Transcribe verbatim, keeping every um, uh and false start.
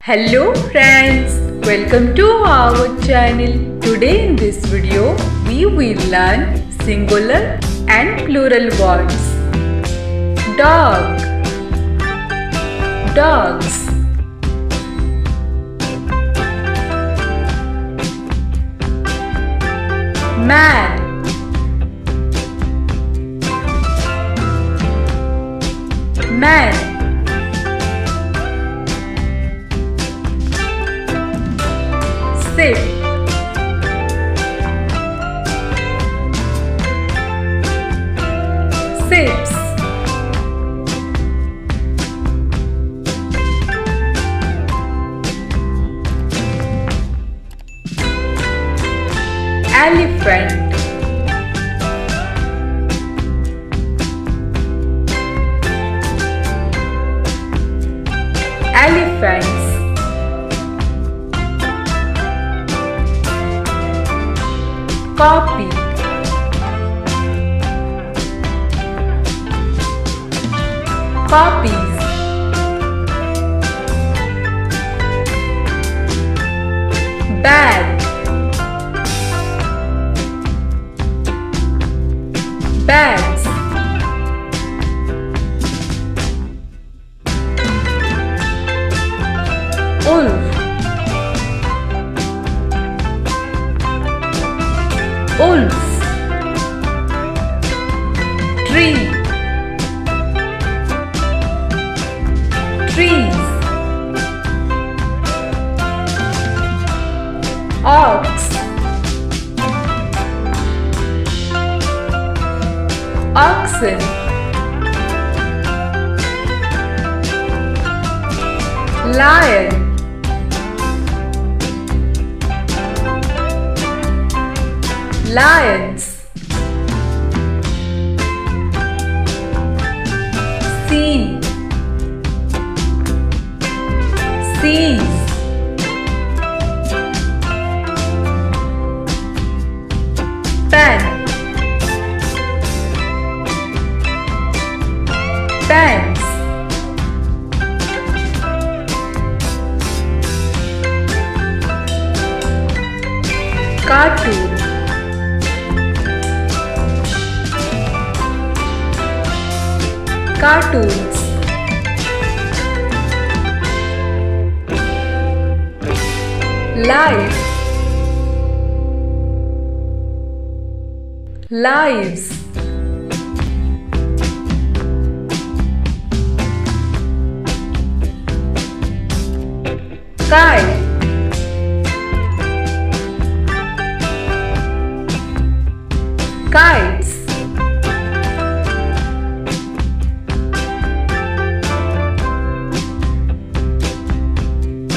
Hello friends, welcome to our channel. Today in this video, we will learn singular and plural words. Dog, dogs. Man, man. Sip, sips. Elephant, elephants. Copy, copies. Bag, bags. Wolf, wolves. Tree, trees. Ox, oxen. Lion, lions. Sea, seas. Pen, pens. Cartoon, cartoons. Life, lives. Kite,